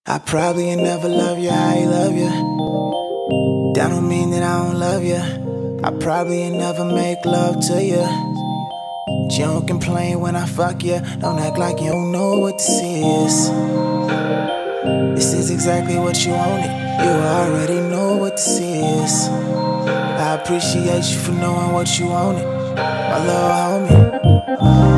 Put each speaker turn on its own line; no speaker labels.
I probably ain't never love you how you love you. That don't mean that I don't love you. I probably ain't never make love to you. But you don't complain when I fuck you. Don't act like you don't know what this is. This is exactly what you wanted. You already know what this is. I appreciate you for knowing what you wanted, my little homie.